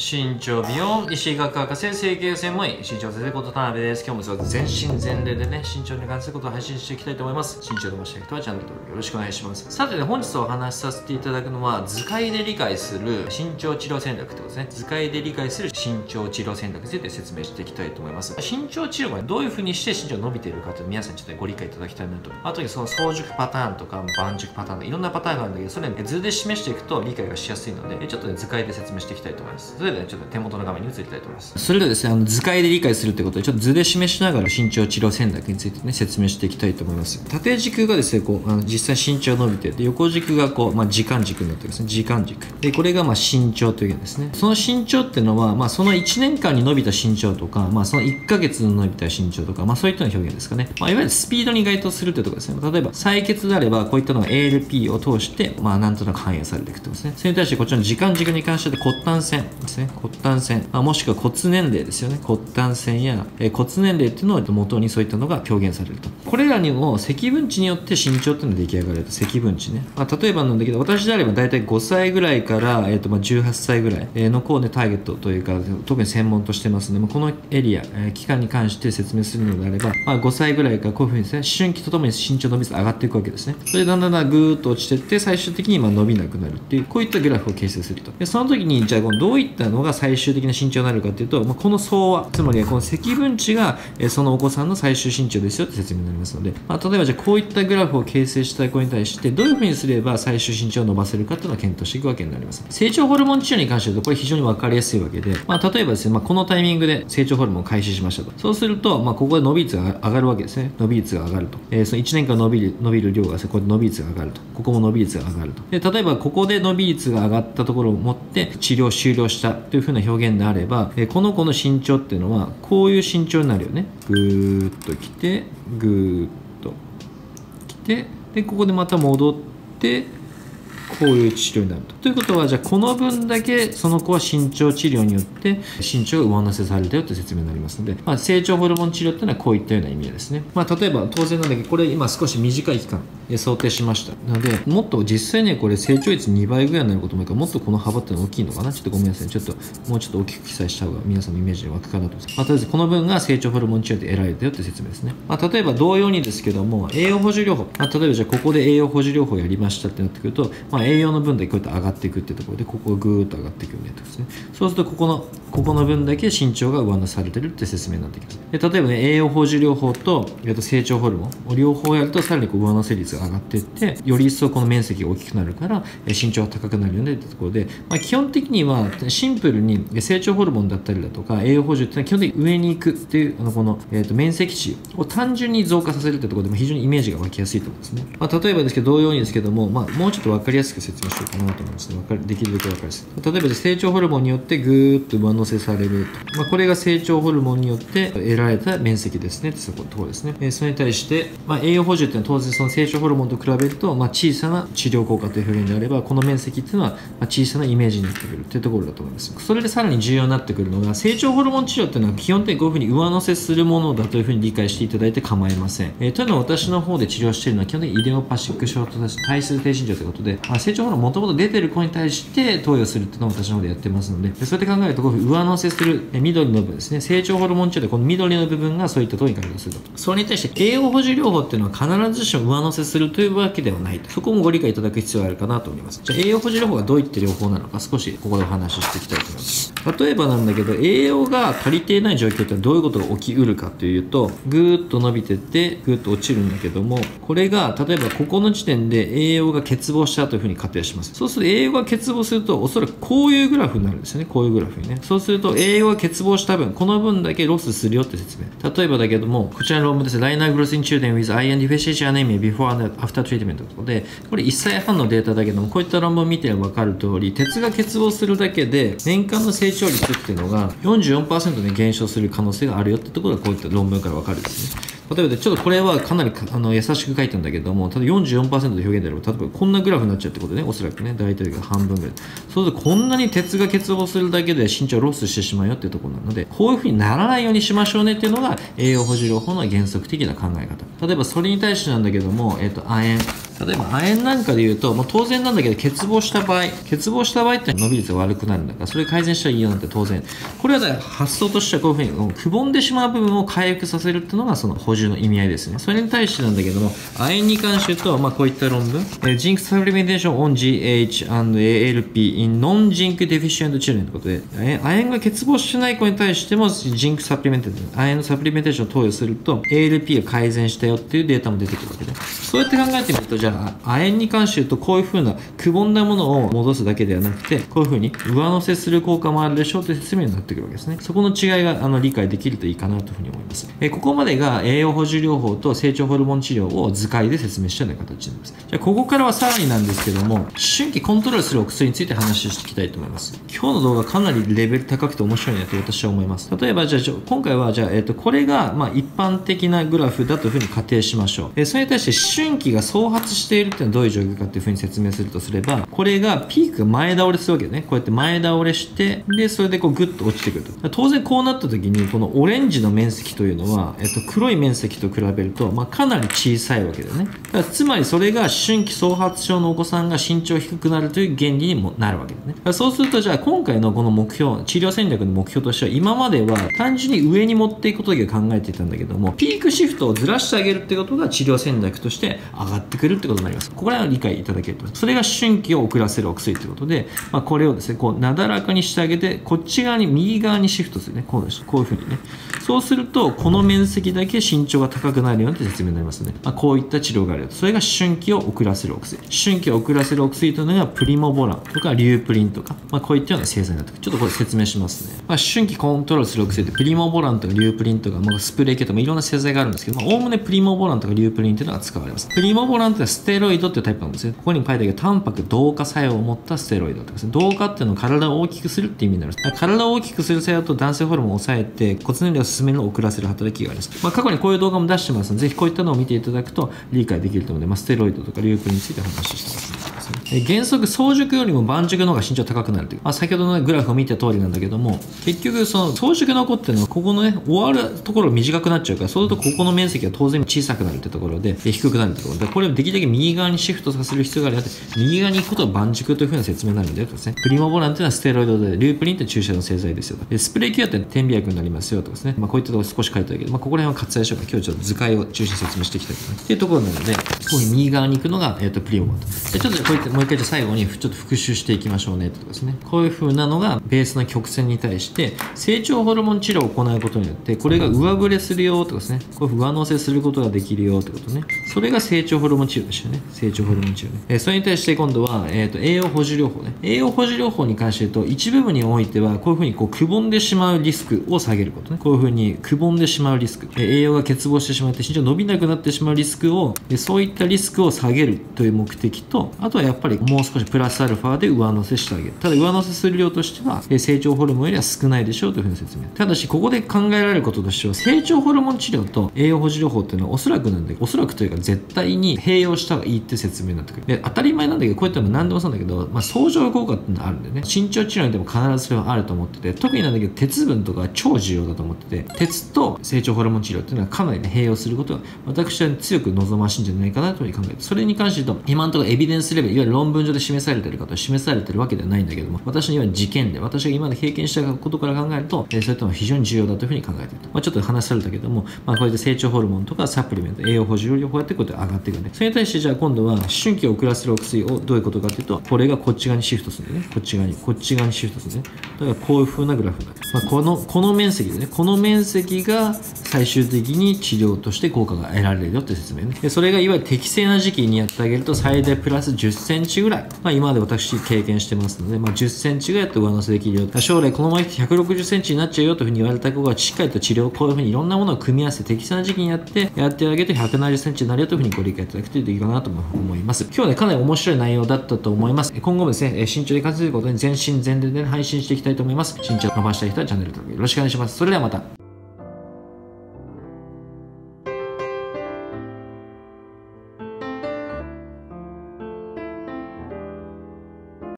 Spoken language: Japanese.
身長美容医師医学博士整形専門医身長先生こと田辺です。今日も全身全霊でね身長に関することを配信していきたいと思います。身長伸ばしたい人はチャンネル登録よろしくお願いします。さてね、本日お話しさせていただくのは図解で理解する身長治療戦略ってことですね。図解で理解する身長治療戦略について説明していきたいと思います。身長治療がどういう風にして身長伸びているかという皆さんにちょっとご理解いただきたいなと。あとにその早熟パターンとか盤熟パターンとかいろんなパターンがあるんだけど、それね図で示していくと理解がしやすいのでちょっとね図解で説明していきたいと思います。それでは、ね、ちょっと手元の画面に移りたいと思います。それではですね、図解で理解するということでちょっと図で示しながら身長治療戦略についてね説明していきたいと思います。縦軸がですね実際身長伸びてで、横軸が時間軸になってるんですね。時間軸で、これが身長というわけですね。その身長っていうのは、その1年間に伸びた身長とか、その1ヶ月の伸びた身長とか、そういったような表現ですかね。いわゆるスピードに該当するというところですね。例えば採血であればこういったのが ALP を通してなんとなく反映されていくということですね。それに対してこちらの時間軸に関して骨端線ですね。骨端線、もしくは骨年齢ですよね。骨端線や、骨年齢っていうのを元にそういったのが表現されると。これらにも積分値によって身長っていうのが出来上がると。積分値ね。例えばなんだけど、私であれば大体5歳ぐらいから、18歳ぐらいの子をねターゲットというか特に専門としてますので、このエリア、期間に関して説明するのであれば、5歳ぐらいからこういうふうにですね、思春期とともに身長伸び率上がっていくわけですね。それでだんだんぐーっと落ちていって最終的に伸びなくなるっていう、こういったグラフを形成すると。でその時にじゃあどういったのが最終的な身長になるかというと、この相和、つまりこの積分値がそのお子さんの最終身長ですよって説明になりますので、例えばじゃあこういったグラフを形成した子に対してどういうふうにすれば最終身長を伸ばせるかっていうのを検討していくわけになります。成長ホルモン治療に関して言うとこれ非常に分かりやすいわけで、例えばですね、このタイミングで成長ホルモンを開始しましたと。そうすると、ここで伸び率が上がるわけですね。伸び率が上がると。その1年間伸びる量がですね、これで伸び率が上がると。ここも伸び率が上がると。で例えばここで伸び率が上がったところを持って治療終了したというふうな表現であれば、この子の身長っていうのはこういう身長になるよね。ぐーっときて、ぐーっときて、でここでまた戻ってこういう治療になると。ということは、じゃあこの分だけその子は身長治療によって身長が上乗せされたよという説明になりますので、成長ホルモン治療っていうのはこういったような意味ですね。例えば当然なんだけど、これ今少し短い期間想定しましたので、もっと実際ねこれ成長率2倍ぐらいになることもあるから、もっとこの幅っていうのは大きいのかな。ちょっとごめんなさい、もうちょっと大きく記載した方が皆さんのイメージで湧くかなと思います。とりあえずこの分が成長ホルモン治療で得られたよという説明ですね。例えば同様にですけども、栄養補充療法、例えばじゃあここで栄養補充療法をやりましたってなってくると、栄養の分だけこうやって上がっていくっていうところで、ここがぐーっと上がっていくよねとですね。そうするとここの分だけ身長が上乗せされてるって説明になってきます。で例えばね、栄養補充療法と成長ホルモンを両方やるとさらに上乗せ率が上がっていって、より一層この面積が大きくなるから身長が高くなるよねってところで、基本的にはシンプルに成長ホルモンだったりだとか栄養補充っていうのは基本的に上に行くっていうこの、面積値を単純に増加させるってところでも非常にイメージが湧きやすいと思うんですね。例えばですけど、同様にですけども、もうちょっと分かりやすく説明しようかなと思いますね。できるだけ分かりやすい。例えば成長ホルモンによってぐーっと上乗せされると、これが成長ホルモンによって得られた面積ですねってところですね。それに対して、栄養補充っていうのは当然その成長ホルモンと比べると、小さな治療効果という表現であれば、この面積っていうのは小さなイメージになってくるというところだと思います。それでさらに重要になってくるのが、成長ホルモン治療っていうのは基本的にこういうふうに上乗せするものだというふうに理解していただいて構いません。というのは私の方で治療しているのは基本的にイデオパシックショート体質低身長ということで、成長ホルモンもともと出てる子に対して投与するっていうのを私の方でやってますので、そうやって考えるとこういうふうに上乗せする緑の部分ですね。成長ホルモン治療でこの緑の部分がそういったところに該当すると。それに対して栄養補充療法っていうのは必ずしも上乗せするというわけではないと。そこもご理解いただく必要があるかなと思います。じゃあ栄養補充療法がどういった療法なのか少しここでお話ししていきたいと思います。例えばなんだけど、栄養が足りていない状況ってどういうことが起きうるかというと、ぐーっと伸びてってぐーっと落ちるんだけども、これが例えばここの時点で栄養が欠乏したというふうに仮定します。そうすると栄養が欠乏するとおそらくこういうグラフになるんですよね。こういうグラフにね。そうすると栄養が欠乏した分、この分だけロスするよって説明。例えばだけども、こちらの論文です。ライナーグロスインチューデン with iron deficiency anemia before and after treatment ということで、これ1歳半のデータだけども、こういった論文を見て分かる通り、鉄が欠乏するだけで年間の成長率っていうのが 44% で減少する可能性があるよってところがこういった論文から分かるんですね。 例えばちょっとこれはかなり優しく書いたんだけども、ただ 44% で表現であれば、例えばこんなグラフになっちゃうってことね、おそらくね、大体が半分ぐらい。そうするとこんなに鉄が欠乏するだけで身長ロスしてしまうよっていうところなので、こういう風にならないようにしましょうねっていうのが栄養補充療法の原則的な考え方。例えばそれに対してなんだけども、亜鉛。例えば亜鉛なんかで言うと、当然なんだけど欠乏した場合って伸び率が悪くなるんだから、それ改善したらいいよなんて当然。これはだから発想としてはこういうふうにくぼんでしまう部分を回復させるっていうのがその補充の意味合いですね。それに対してなんだけども、亜鉛に関して言うと、こういった論文、ジンクサプリメンテーション on GH and ALP in non-zinc deficient children ということで、亜鉛が欠乏してない子に対してもジンクサプリメンテーション、亜鉛のサプリメンテーションを投与すると ALP が改善したよっていうデータも出てくるわけで、そうやって考えてみると、じゃあ亜鉛に関して言うとこういう風なくぼんだものを戻すだけではなくて、こういう風に上乗せする効果もあるでしょうという説明になってくるわけですね。そこの違いが理解できるといいかなというふうに思います。ここまでが栄養補充療法と成長ホルモン治療を図解で説明したような形になります。じゃあここからはさらになんですけども、思春期コントロールするお薬について話していきたいと思います。今日の動画かなりレベル高くて面白いなと私は思います。例えばじゃあ今回はじゃあ、これが一般的なグラフだというふうに仮定しましょう。それに対して思春期が総発しているっていうのはどういう状況かというふうに説明するとすれば、これがピークが前倒れするわけね。こうやって前倒れして、でそれでこうグッと落ちてくると。当然こうなった時にこのオレンジの面積というのは、黒い面積と比べると、かなり小さいわけだよね。だからつまりそれが思春期総発症のお子さんが身長低くなるという原理にもなるわけだね。だからそうするとじゃあ今回のこの目標、治療戦略の目標としては、今までは単純に上に持っていくことだけ考えていたんだけども、ピークシフトをずらしてあげるってことが治療戦略として上がってくるってことになります。ここら辺は理解いただけると。それが思春期を遅らせるお薬ということで、これをですね、こうなだらかにしてあげて、こっち側に右側にシフトするね。こういうふうにね。そうするとこの面積だけ身長が高くなるような説明になりますね。こういった治療があるよと。それが思春期を遅らせるお薬。思春期を遅らせるお薬というのがプリモボランとかリュープリンとか、こういったような製剤になってくる。ちょっとこれ説明しますね。思春期コントロールするお薬ってプリモボランとかリュープリンとか、スプレー系とかいろんな製剤があるんですけど、おおむねプリモボランとかリュープリンというのが使われます。プリモボランというのはステロイドっていうタイプなんですね。ここにも書いてあるけど、タンパク同化作用を持ったステロイドとかですね。同化っていうのは体を大きくするっていう意味になります。体を大きくする作用と男性ホルモンを抑えて骨年齢を進めるのを遅らせる働きがあります。過去にこういう動画も出してますので、ぜひこういったのを見ていただくと理解できると思うので、ステロイドとかリュープリンについて話してますね。原則早熟よりも晩熟の方が身長高くなるという、先ほどのグラフを見た通りなんだけども、結局その早熟の子っていうのはここのね終わるところが短くなっちゃうから、そうするとここの面積が当然小さくなるってところで低くなるってところで、これをできるだけ右側にシフトさせる必要があるよって、右側に行くことは晩熟というふうな説明になるんだよとですね。プリモボランというのはステロイドで、リュープリンって注射の製剤ですよと。スプレーキュアって点鼻薬になりますよとですね。こういったところ少し書いてあるけど、ここら辺は割愛しようか。今日ちょっと図解を中心に説明していきたいと思います。っていうところなので、こういう右側に行くのが、プリモボランと。でちょっとこういったもう一回じゃ最後にちょっと復習していきましょうねってことですね。こういう風なのがベースの曲線に対して成長ホルモン治療を行うことによって、これが上振れするよってことですね。こう上乗せすることができるよってことね。それが成長ホルモン治療でしたよね。成長ホルモン治療ね。それに対して今度は、栄養補充療法ね。栄養補充療法に関して言うと、一部分においてはこういう風にくぼんでしまうリスクを下げることね。こういう風にくぼんでしまうリスク、栄養が欠乏してしまって身長伸びなくなってしまうリスクを、そういったリスクを下げるという目的と、あとはやっぱりもう少しプラスアルファで上乗せしてあげる。ただ上乗せする量としては成長ホルモンよりは少ないでしょうというふうに説明。ただしここで考えられることとしては、成長ホルモン治療と栄養補充療法っていうのはおそらくというか絶対に併用した方がいいって説明になってくる。で当たり前なんだけど、こういったのも何でもそうなんだけど、相乗効果っていうのがあるんだよね。身長治療にでも必ずそれはあると思ってて、特になんだけど鉄分とかは超重要だと思ってて、鉄と成長ホルモン治療っていうのはかなり併用することが私は強く望ましいんじゃないかなというふうに考えて、それに関して言うと今のところエビデンスレベル、いわゆる論文上で示されている方は示されているわけではないんだけども、私のいわゆる事件で私が今まで経験したことから考えると、それとも非常に重要だというふうに考えていると。ちょっと話されたけども、こういった成長ホルモンとかサプリメント、栄養補充療法やっていくことが上がっていくんで、それに対してじゃあ今度は思春期を遅らせるお薬をどういうことかというと、これがこっち側にシフトするんでね。こっち側にシフトするんでね。だからこういう風なグラフになる。この面積でね、この面積が最終的に治療として効果が得られるよって説明ね。でそれがいわゆる適正な時期にやってあげると最大プラス10センチぐらい、今まで私経験してますので、10センチぐらいやって上乗せできるよ。将来このまま160センチになっちゃうよというふうに言われた子がしっかりと治療、こういうふうにいろんなものを組み合わせて適正な時期にやってあげて170センチになるよというふうにご理解いただくといいかなと思います。今日はね、かなり面白い内容だったと思います。今後もですね、身長に関することに全身全霊で配信していきたいと思います。身長伸ばしたい人はチャンネル登録よろしくお願いします。それではまた。